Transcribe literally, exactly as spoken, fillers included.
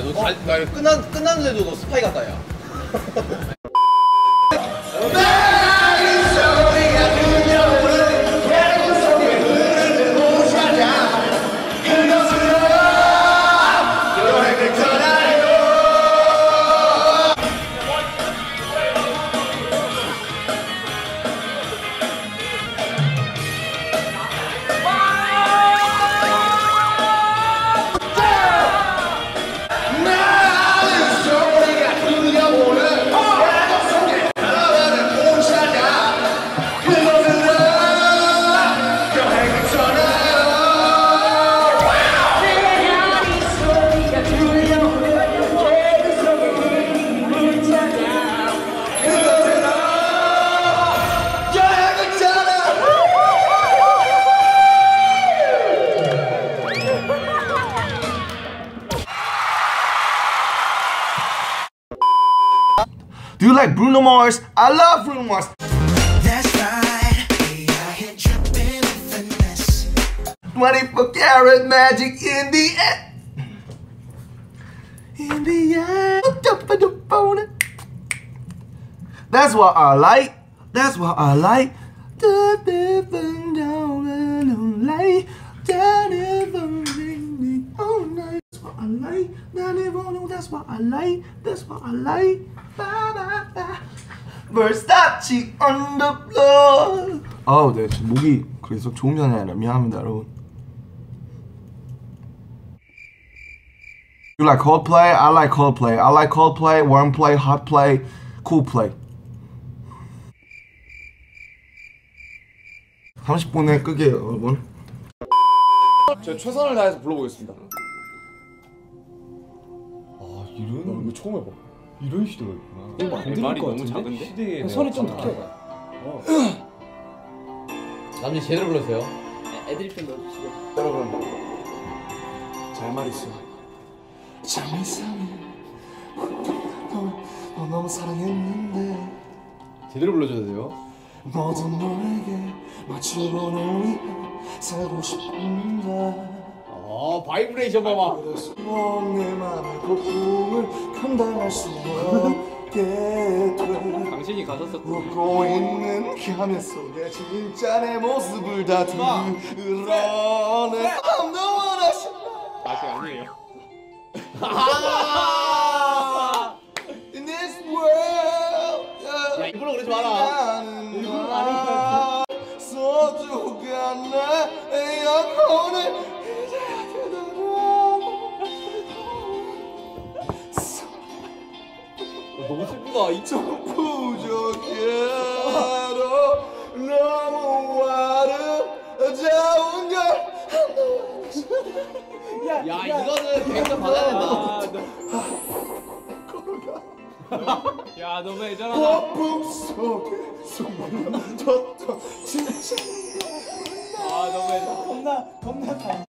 너 잘, 나 끝난, 끝났는데도 너 스파이 같다, 야. Do you like Bruno Mars? I love Bruno Mars. That's right. Yeah, I hit dripping finesse. twenty-four karat magic in the air. In the air. That's what I like. That's what I like. That's what I like. That's what I like. That's what I like. Versace on the floor. 아우, 네, 목이 그래서 좋은 편이 아니라 미안합니다, 여러분. You like Coldplay? I like Coldplay. I like Coldplay, warm play, hot play, cool play. 삼십 분에 끄게요, 여러분. 제가 최선을 다해서 불러보겠습니다. 아, 이런 이거 처음 해봐. 이런 시도가 있구나. 말이 너무 작은데? 시대에 소리 좀 더 키워봐. 어. 남자 제대로 불러주세요. 애드립 좀 넣어주시죠. 여러분, 잘 말했어. 잠이상해. 너 너무 사랑했는데. 제대로 불러줘야 돼요. 모든 너에게 마치고는 위해 살고 싶은데. 어, 바이브레이션 봐봐. 내 맘의 고통을 감당할 수 없게 돼. 당신이 가졌었고 웃고 있는 가면 속에 진짜 내 모습을 다 드러내. I'm the one I should love. 아직 아니에요. In this world. 야, 일부러 그러지 마라. 일부러 가는 거야. 소중한 나의 영혼을 너무 슬프다. 이쪽 부족해도 너무 아름다운 걸. 야, 야, 이거는 백 점 받아야 된다. 야, 너무 애잖아. 거품 속에 숨어졌던 진짜. 아, 너무 애잖아. 겁나 겁나